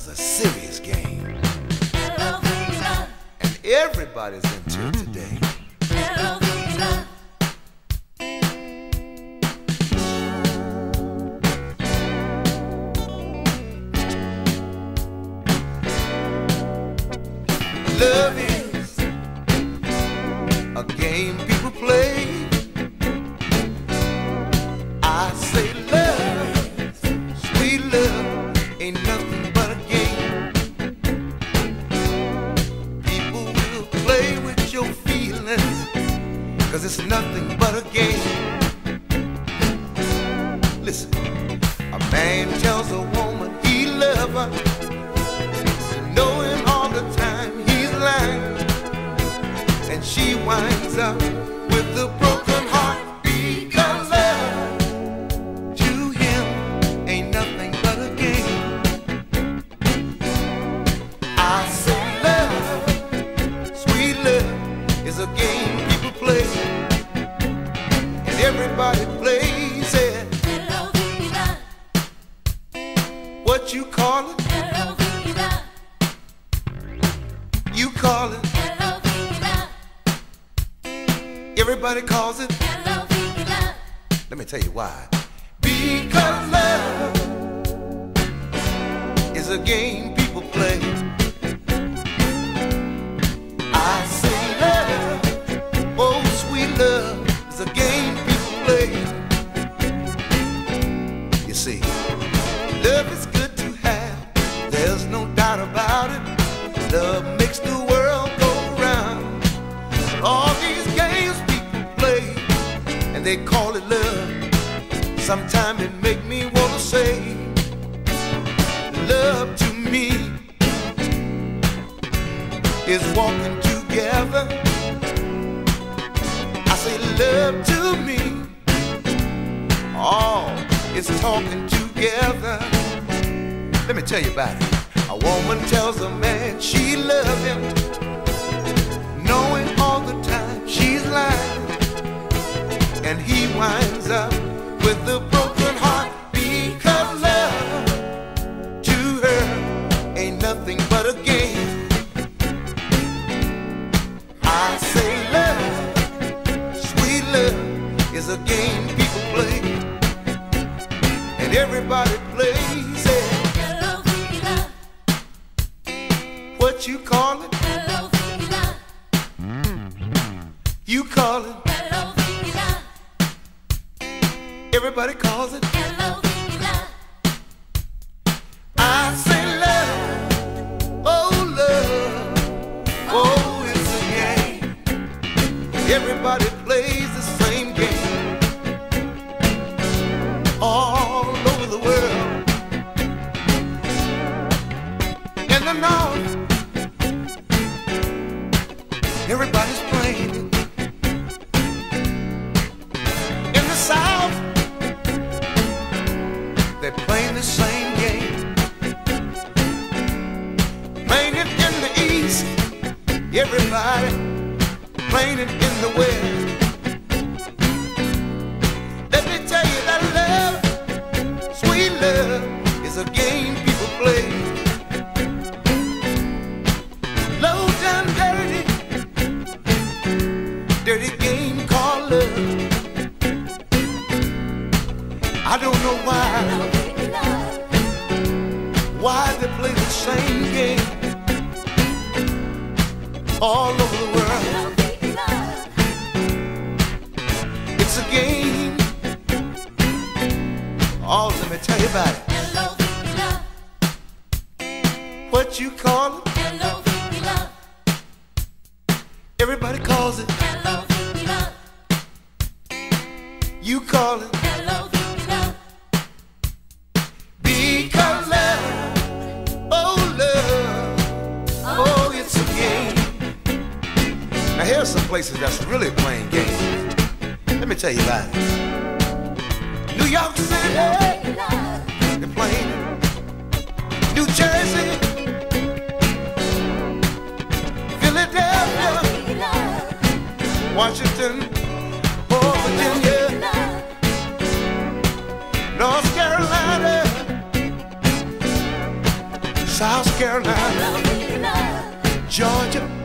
a serious game. And everybody's into it today. Love is a game people play. I say love, sweet love, ain't nothing but a game. People will play with your feelings, 'cause it's nothing but a game. Listen, a man tells a woman he loves her, knowing all the time he's lying, and she winds up with a broken heart, because love to him ain't nothing but a game. I say love, sweet love, is a game people play, and everybody plays it. What you call it? You call it. Everybody calls it. Let me tell you why. Because love is a game people play. I say love, oh sweet love, is a game people play. You see, love is good to have, there's no doubt about it. Love makes the world go round. All these games people play, and they call it love. Sometimes it make me wanna say, love to me is walking together. I say love to me, oh, it's talking together. Let me tell you about it. A woman tells a man she loves him, knowing all the time she's lying, and he winds up with a broken heart, because love to her ain't nothing but a game. I say love, sweet love, is a game people play, and everybody plays it. What you call it? You call it. Everybody calls it. I say love, oh love, oh it's a game. Everybody plays the same game all over the world. In the north, everybody's playing it. In the south, they're playing the same game. Playing it in the east, everybody playing it in the west. Let me tell you that love, sweet love, is a game people play. Low down dirty, dirty game called love. I don't know why they play the same game all over the world. It's a game. Oh, let me tell you about it. What you call it? Everybody calls it. You call it. Because love, oh love, oh it's a game. Now here's some places that's really playing games. Let me tell you about it. New York City, they're playing it. New Jersey, Philadelphia, Washington, oh Virginia, North Carolina, South Carolina, Georgia,